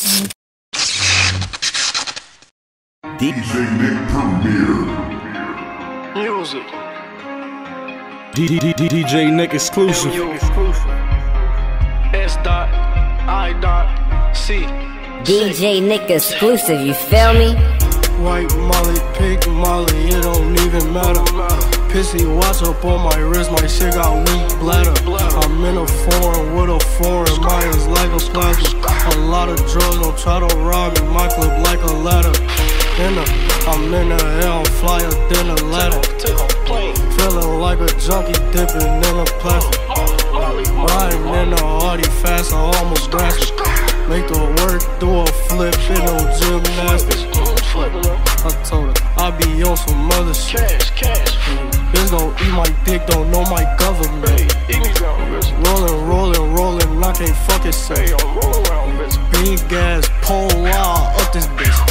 DJ Nick Premier. Music. DJ Nick exclusive. S.I.C. DJ Nick exclusive, you feel me? White Molly, pink Molly, it don't even matter. Pissy watch up on my wrist, my shit got weak bladder. I'm in a foreign with a foreign, mine is like a plasma. A lot of drugs don't try to rob me, my clip like a ladder. I'm in the air, I'm flyer than a ladder. Feeling like a junkie dipping in a plastic. Riding in the Audi fast, I almost grasp it. Make the work do a flip, it no gymnastics. I told her, I be on some other shit. Bitch don't eat my dick, don't know my government. Rolling, I can't fucking say. Big ass pole wild up this bitch.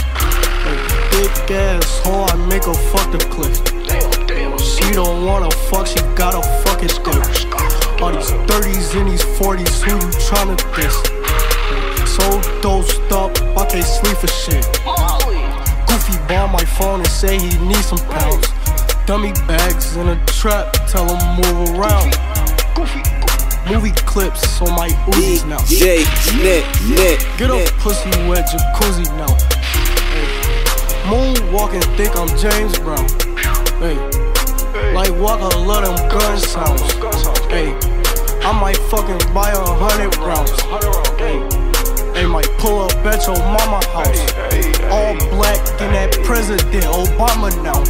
Big ass hoe, I make her fuck the cliff. She don't wanna fuck, she gotta fuck it still. All these 30s and these 40s, who you tryna diss? So dosed up, I can't sleep for shit. Goofy bought my phone and say he needs some pounds. Dummy bags in a trap, tell him move around. Movie clips on my Uzis now. DJ Nick. Get a pussy wet jacuzzi now. Moonwalking, think I'm James Brown. Hey, like Walker, love them gun sounds. Hey, I might fucking buy 100 rounds. Hey, might pull up at your mama house. All black in that President Obama now.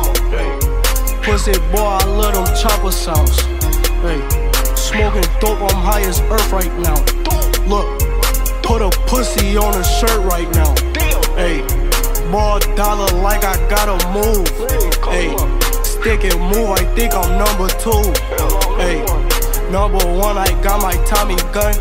Pussy boy, I love them chopper sounds. Hey, smoking dope, I'm high as earth right now. Look, put a pussy on a shirt right now. Hey, ball dollar like I gotta move. Hey, stick and move, I think I'm number 2. Hey, number 1, I got my Tommy gun.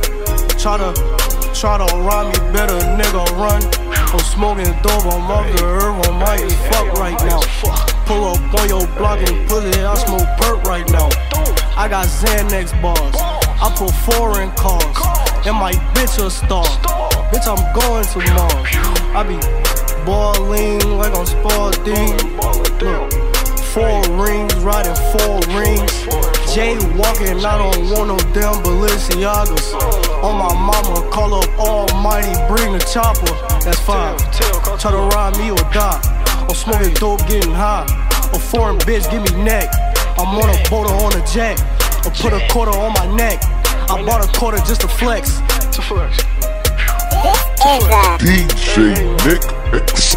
Try to rob me, better nigga run. I'm smoking dope, I'm off the earth, I'm might as fuck right now. Pull up on your block and pussy, I smoke perk right now. I got Xanax bars, I put foreign cars, and my bitch a star. Bitch, I'm going to Mars. I be ballin' like I'm Spalding. Look, 4 rings, riding 4 rings. Jay walking, I don't want no damn Balenciagas. On my mama, call up Almighty, bring the chopper. That's 5. Try to ride me or die. I'm smoking dope, getting high. A foreign bitch, give me neck. I'm on a boat or on a jet. Or put a quarter on my neck. I bought a quarter just to flex. This is a DJ Nick